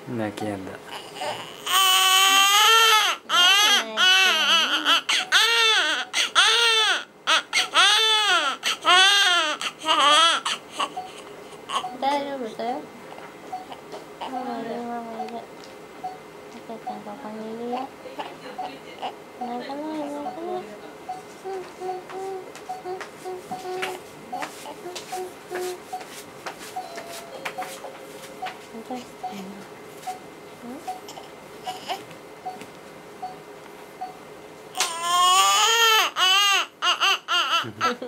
泣きやんだ。 大丈夫だよ。ママいる、ママいる。赤ちゃんここにいるよ。泣かない、泣かない。どうしたの？